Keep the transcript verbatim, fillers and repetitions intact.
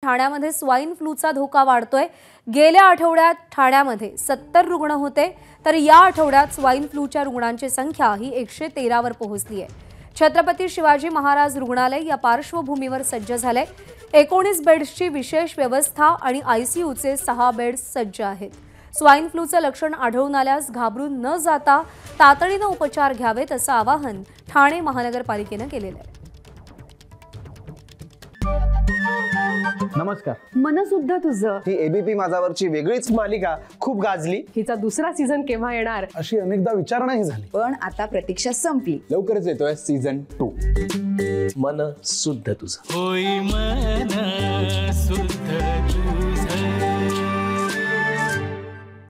ठाण्यामध्ये स्वाईन फ्लूचा धोका वाढतोय। गेल्या आठवड्यात ठाण्यामध्ये सत्तर रुग्ण होते, तर या आठवड्यात स्वाईन फ्लूच्या रुग्णांची संख्या ही एकशे तेरा वर पोहोचली आहे। छत्रपती शिवाजी महाराज रुग्णालय या पार्श्वभूमीवर सज्ज झाले। एकोणीस बेड्सची विशेष व्यवस्था आणि आयसीयूचे सहा बेड्स सज्ज आहेत। स्वाईन फ्लूचं लक्षण आढळून आल्यास घाबरून न जाता तातडीने उपचार घ्यावेत असं आवाहन ठाणे महानगरपालिकेने केलेलं आहे। नमस्कार। मन सुद्धा तुझं ही एबीपी माझावरची वेगळीच मालिका खूप गाजली। हिचा दुसरा सीझन केव्हा येणार अशी अनेकदा विचारणाही झाली, पण आता प्रतीक्षा संपली। लवकरच येतोय सीझन टू। मन सुद्धा तुझं होई मन सुद्धा